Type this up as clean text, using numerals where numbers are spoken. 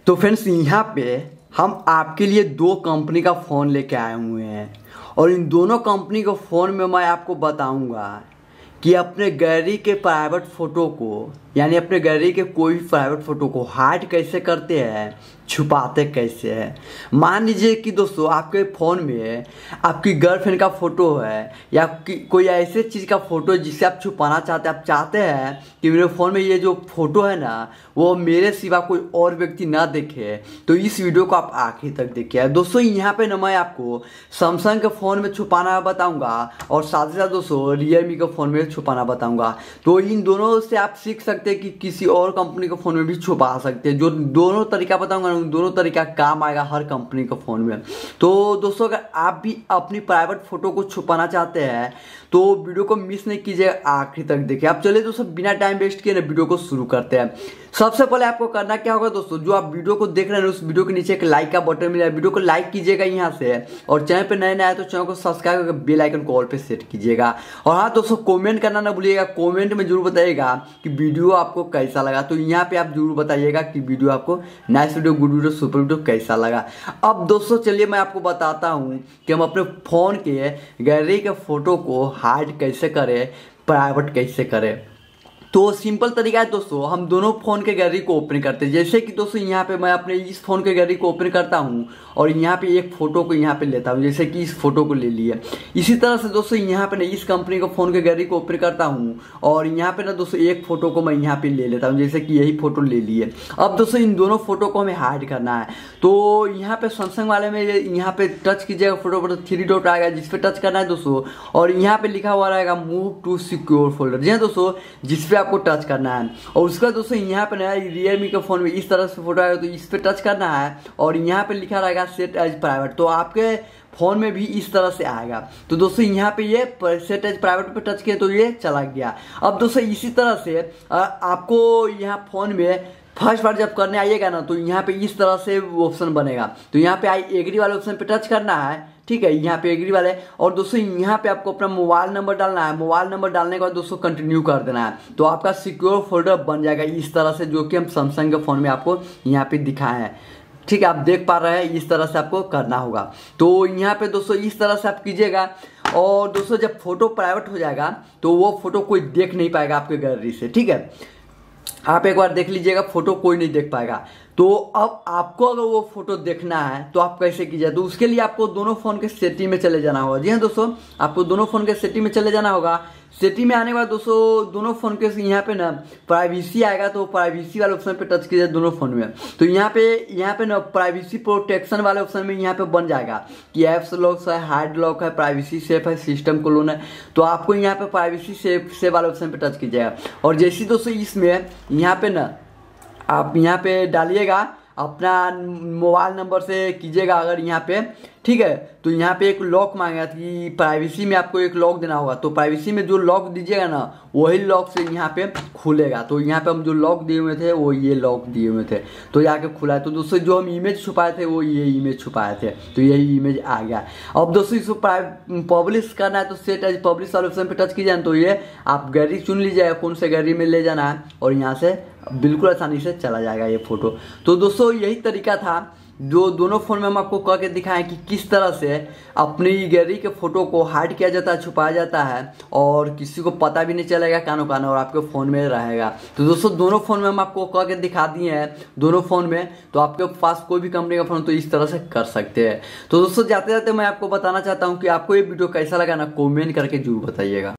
तो फ्रेंड्स यहाँ पे हम आपके लिए दो कंपनी का फ़ोन लेके आए हुए हैं और इन दोनों कंपनी के फ़ोन में मैं आपको बताऊंगा कि अपने गैलरी के प्राइवेट फ़ोटो को यानी अपने गैलरी के कोई प्राइवेट फ़ोटो को हाइड कैसे करते हैं, छुपाते कैसे हैं। मान लीजिए कि दोस्तों आपके फ़ोन में आपकी गर्लफ्रेंड का फ़ोटो है या कोई ऐसे चीज़ का फ़ोटो है जिसे आप छुपाना चाहते हैं। आप चाहते हैं कि मेरे फ़ोन में ये जो फ़ोटो है ना वो मेरे सिवा कोई और व्यक्ति ना देखे, तो इस वीडियो को आप आखिर तक देखिए। दोस्तों यहाँ पे ना मैं आपको सैमसंग के फ़ोन में छुपाना बताऊँगा और साथ ही साथ दोस्तों रियलमी के फ़ोन में छुपाना बताऊँगा। तो इन दोनों से आप सीख सकते हैं कि किसी और कंपनी के फ़ोन में भी छुपा सकते हैं। जो दोनों तरीका बताऊँगा उन दोनों तरीका काम आएगा हर कंपनी के फ़ोन में। तो दोस्तों अगर आप भी अपनी प्राइवेट फ़ोटो को छुपाना चाहते हैं तो वीडियो को मिस नहीं कीजिएगा, आखिर तक देखिए। आप चलिए दोस्तों बिना टाइम वेस्ट किए ना वीडियो को शुरू करते हैं। सबसे पहले आपको करना क्या होगा दोस्तों, जो आप वीडियो को देख रहे हैं उस वीडियो के नीचे एक लाइक का बटन मिला है, वीडियो को लाइक कीजिएगा यहाँ से, और चैनल पे नए आए तो चैनल को सब्सक्राइब करके बेल आइकन को ऑल पे सेट कीजिएगा। और हाँ दोस्तों कमेंट करना ना भूलिएगा, कमेंट में जरूर बताइएगा कि वीडियो आपको कैसा लगा। तो यहाँ पे आप जरूर बताइएगा कि वीडियो आपको nice video, good video, super video कैसा लगा। अब दोस्तों चलिए मैं आपको बताता हूँ कि हम अपने फ़ोन के गैलरी के फ़ोटो को हाइड कैसे करें, प्राइवेट कैसे करें। तो सिंपल तरीका है दोस्तों, हम दोनों फ़ोन के गैलरी को ओपन करते हैं। जैसे कि दोस्तों यहाँ पे मैं अपने इस फ़ोन के गैलरी को ओपन करता हूँ और यहाँ पे एक फ़ोटो को यहाँ पे लेता हूँ, जैसे कि इस फोटो को ले लिए। इसी तरह से दोस्तों यहाँ पे ना इस कंपनी के फ़ोन के गैलरी को ओपन करता हूँ और यहाँ पे ना दोस्तों एक फ़ोटो को मैं यहाँ पे ले लेता हूँ, जैसे कि यही फ़ोटो ले लिए। अब दोस्तों इन दोनों फ़ोटो को हमें हाइड करना है। तो यहाँ पे सैमसंग वाले में यहाँ पे टच कीजिएगा, फोटो पर 3 डॉट आएगा जिस पे टच करना है दोस्तों, और यहाँ पे लिखा हुआ रहेगा मूव टू सिक्योर फोल्डर। जी हाँ दोस्तों, जिस पे आपको टच करना है। और उसका दोस्तों यहाँ पे ना रियलमी के फ़ोन में इस तरह से फोटो आएगा तो इस पे टच करना है और यहाँ पे लिखा रहेगा सेट एज प्राइवेट। तो आपके फ़ोन में भी इस तरह से आएगा। तो दोस्तों यहाँ पे ये सेट एज प्राइवेट पे टच किया तो ये चला गया। अब दोस्तों इसी तरह से आपको यहाँ फ़ोन में फर्स्ट बार जब करने आइएगा ना तो यहाँ पे इस तरह से ऑप्शन बनेगा। तो यहाँ पे आई एग्री वाले ऑप्शन पे टच करना है, ठीक है, यहाँ पे एग्री वाले। और दोस्तों यहाँ पे आपको अपना मोबाइल नंबर डालना है। मोबाइल नंबर डालने के बाद दोस्तों कंटिन्यू कर देना है, तो आपका सिक्योर फोल्डर बन जाएगा इस तरह से, जो कि हम सैमसंग के फ़ोन में आपको यहाँ पे दिखाए हैं। ठीक है, आप देख पा रहे हैं, इस तरह से आपको करना होगा। तो यहाँ पे दोस्तों इस तरह से आप कीजिएगा। और दोस्तों जब फोटो प्राइवेट हो जाएगा तो वो फोटो कोई देख नहीं पाएगा आपके गैलरी से, ठीक है। आप एक बार देख लीजिएगा, फोटो कोई नहीं देख पाएगा। तो अब आपको अगर वो फोटो देखना है तो आप कैसे कीजिए, तो उसके लिए आपको दोनों फ़ोन के सेटिंग में चले जाना होगा। जी हाँ दोस्तों, आपको दोनों फ़ोन के सेटिंग में चले जाना होगा। सेटिंग में आने के बाद दोस्तों दोनों फ़ोन के यहाँ पे ना प्राइवेसी आएगा, तो प्राइवेसी वाले ऑप्शन पे टच कीजिए दोनों फ़ोन में। तो यहाँ पे ना प्राइवेसी प्रोटेक्शन वाले ऑप्शन में यहाँ पे बन जाएगा कि ऐप्स लॉक है, हार्ड लॉक है, प्राइवेसी सेफ है, सिस्टम क्लोन है। तो आपको यहाँ पे प्राइवेसी सेफ वाले ऑप्शन पे टच कीजिएगा। और जैसे दोस्तों इसमें यहाँ पे ना आप यहाँ पे डालिएगा अपना मोबाइल नंबर से कीजिएगा अगर यहाँ पे, ठीक है। तो यहाँ पे एक लॉक मांगेगा कि प्राइवेसी में आपको एक लॉक देना होगा। तो प्राइवेसी में जो लॉक दीजिएगा ना वही लॉक से यहाँ पे खुलेगा। तो यहाँ पे हम जो लॉक दिए हुए थे वो ये लॉक दिए हुए थे, तो जाके खुला है। तो दोस्तों जो हम इमेज छुपाए थे वो ये इमेज छुपाए थे, तो यही इमेज आ गया। अब दोस्तों इसको पब्लिश करना है तो सेट एज पब्लिश वाले ऑप्शन पे टच कीजिए। तो ये आप गैलरी चुन लीजिए कौन से गैलरी में ले जाना है और यहाँ से बिल्कुल आसानी से चला जाएगा ये फोटो। तो दोस्तों यही तरीका था जो दोनों फ़ोन में हम आपको करके दिखाएं कि किस तरह से अपनी गैलरी के फ़ोटो को हाइड किया जाता है, छुपाया जाता है और किसी को पता भी नहीं चलेगा कानो कानो, और आपके फ़ोन में रहेगा। तो दोस्तों दोनों फ़ोन में हम आपको करके दिखा दिए हैं दोनों फ़ोन में। तो आपके पास कोई भी कंपनी का फ़ोन तो इस तरह से कर सकते हैं। तो दोस्तों जाते जाते मैं आपको बताना चाहता हूँ कि आपको ये वीडियो कैसा लगा ना कमेंट करके जरूर बताइएगा।